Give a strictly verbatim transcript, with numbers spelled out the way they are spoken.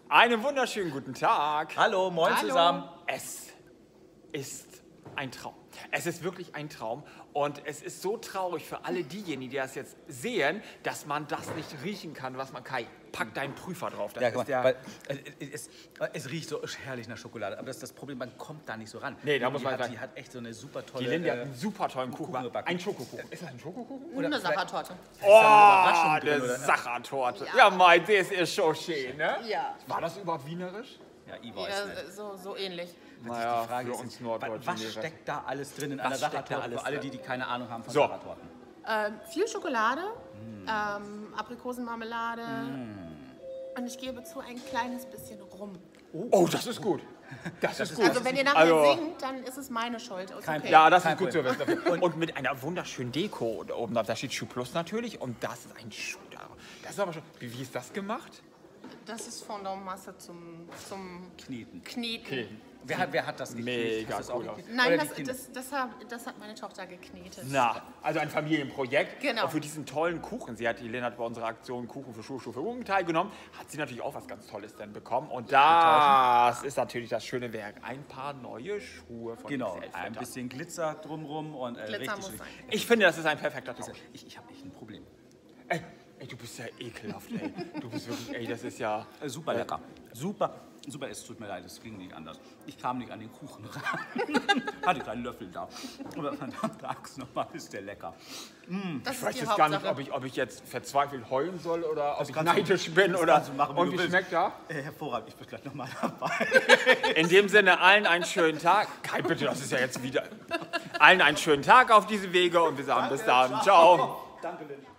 Einen wunderschönen guten Tag. Hallo, moin Hallo. zusammen. Es ist ein Traum. Es ist wirklich ein Traum. Und es ist so traurig für alle diejenigen, die das jetzt sehen, dass man das nicht riechen kann, was man kann. Pack deinen Prüfer drauf. Das Ja, ist guck mal, der, weil, äh, es, es riecht so herrlich nach Schokolade, aber das ist das Problem, man kommt da nicht so ran. Nee, da die muss man hat, sagen. Die hat echt so eine super tolle... die Lindy hat äh, einen super tollen Kuchen. Kuchen gebacken. Ein Schokokuchen. Ist das ein Schokokuchen? Oder eine Sachertorte. Oh, Überraschung drin, eine oder? Sachertorte. Ja, Ja. mein, das ist schon schön, ne? Ja. War das überhaupt wienerisch? Ja, ich weiß nicht. Ja, so, so ähnlich. Naja, Die Frage für ist, uns was, Norddeutschen. was wäre- steckt da alles drin in Was einer steckt da Sachertorte? alles Für alle, drin? die, die keine Ahnung haben von So. Sachertorten. Ähm, viel Schokolade, ähm, Aprikosenmarmelade und ich gebe zu, ein kleines bisschen Rum. Oh, das ist gut. Das, ist gut. Also wenn ihr nachher Also- singt, dann ist es meine Schuld. Ist Kein okay. Ja, das Kein ist gut zu Problem. wissen. Und, und mit einer wunderschönen Deko da oben drauf. Da steht Schuh Plus natürlich. Und das ist ein Schuh. da- Das ist aber schon. Wie, wie ist das gemacht? Das ist Fondantmasse zum, zum Kneten. Kneten. Wer hat, wer hat das geknetet? Mega Hast du das cool auch aus. geknetet? Nein, Oder das, die Kinder? das, das, hat, das hat meine Tochter geknetet. Na, also ein Familienprojekt. Genau. Und für diesen tollen Kuchen, sie hat, die Lena hat bei unserer Aktion Kuchen für Schuhe, Schuhe für Jungen teilgenommen, hat sie natürlich auch was ganz Tolles dann bekommen. Und das ist natürlich das schöne Werk. Ein paar neue Schuhe von Genau, X L ein Filter. bisschen Glitzer drumrum und äh, Glitzer richtig muss schön. sein. Ich finde, das ist ein perfekter Tausch. Ich, ich habe echt ein Problem. Ey, ey, du bist ja ekelhaft, ey. Du bist wirklich, ey, das ist ja... Äh, super lecker. Super, super, es tut mir leid, es ging nicht anders. Ich kam nicht an den Kuchen ran. Hatte keinen Löffel da. Aber verdammt, Axt nochmal, ist der lecker. Das Ich ist weiß die jetzt gar nicht, Hauptsache. ob ich, ob ich jetzt verzweifelt heulen soll oder ob Das ich kannst du- neidisch bin das oder... kannst du machen, wie und du wie willst. schmeckt er? Äh, hervorragend, ich bin gleich nochmal dabei. In dem Sinne, allen einen schönen Tag. Kai, bitte, das ist ja jetzt wieder... Allen einen schönen Tag auf diese Wege und wir sagen bis dann. Ciao. Danke, Lynn.